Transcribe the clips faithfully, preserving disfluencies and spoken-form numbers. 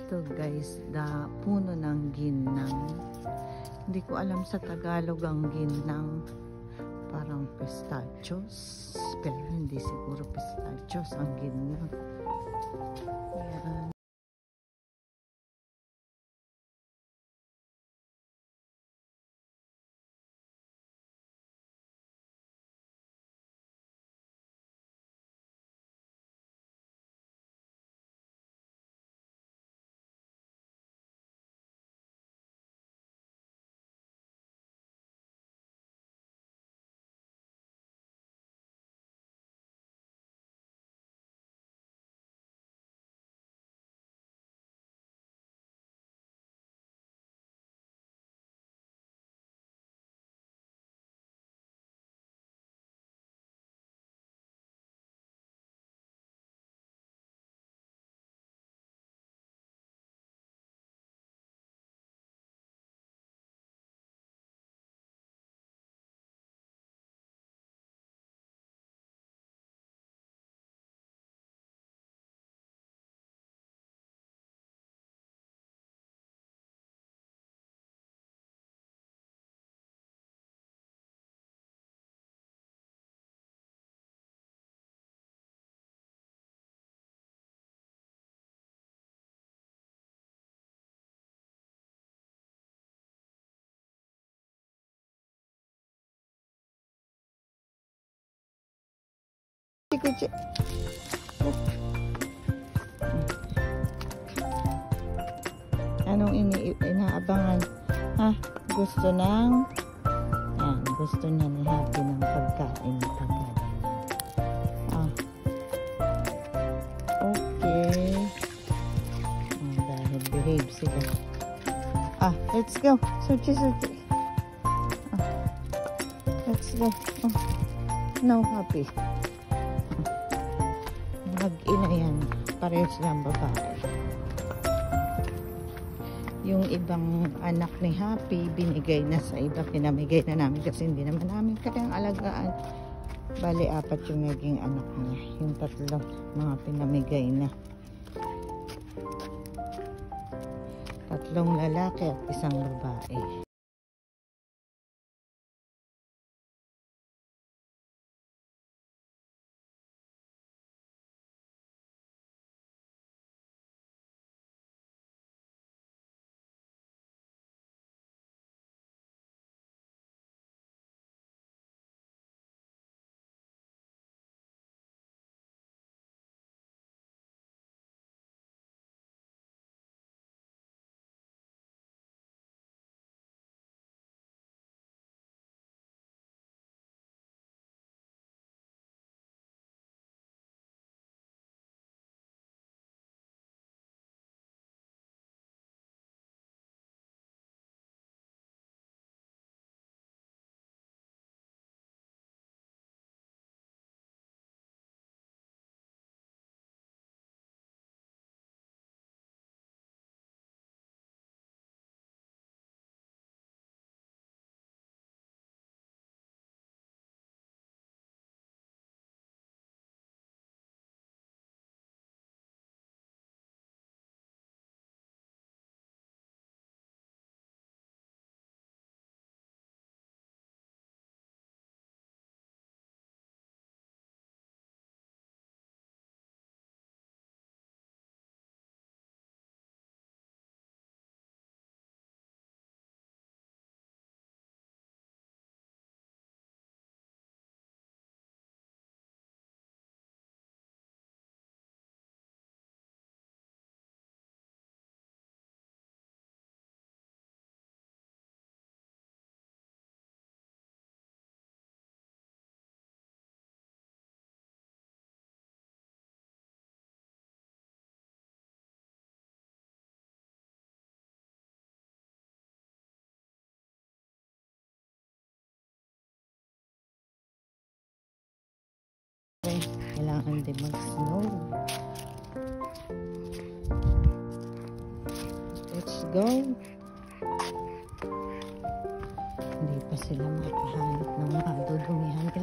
Ito guys, da puno ng ginang. Hindi ko alam sa Tagalog ang ginang. Parang pistachios. Pero hindi siguro pistachios ang ginang. Ayan. Kuchi. Anong ini inaabangan? Ha? Gusto ng yan, gusto niya ni Happy ng pagkain agad. Ah. Okay. Oh, dahil behave sila. Ah, let's go. Suchi, suchi. Ah. Let's go. Oh. No, Happy. Mag-ina yan. Parehas lang babae. Yung ibang anak ni Happy, binigay na sa iba. Pinamigay na namin kasi hindi naman namin kayang alagaan. Bali, apat yung naging anak niya. Yung tatlo, mga pinamigay na. Tatlong lalaki at isang babae. Kailangan din mag-snow. Let's go. Hindi pa sila makahanap ng madudumihan.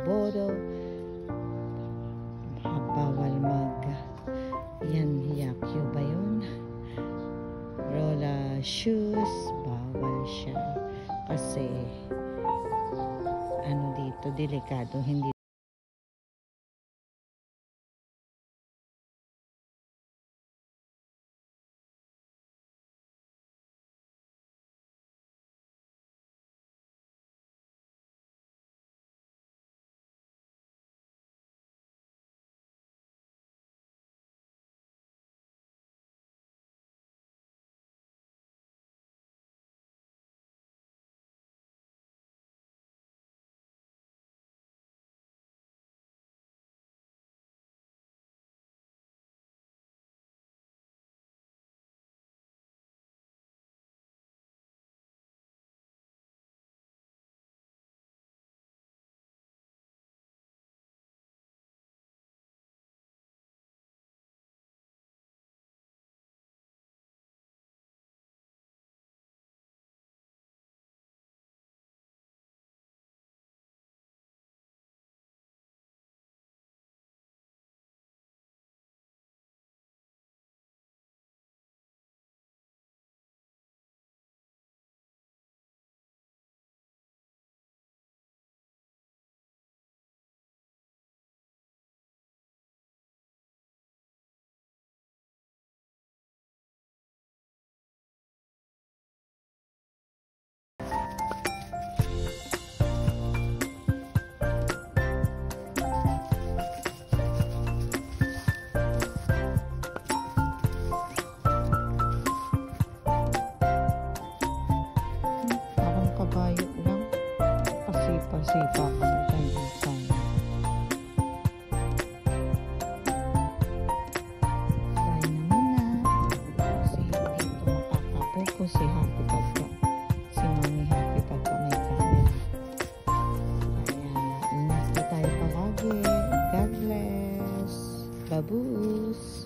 bodo. Bawal mag yan, yakyo ba yun? Rolla shoes, bawal siya kasi ano dito, delikado, hindi sipa ka na tandutan. Try na muna. Kasi dito makakapokus si Happy pagka si Mami Happy pagka may camera. Kaya ingat tayo palagi. God bless. Babus.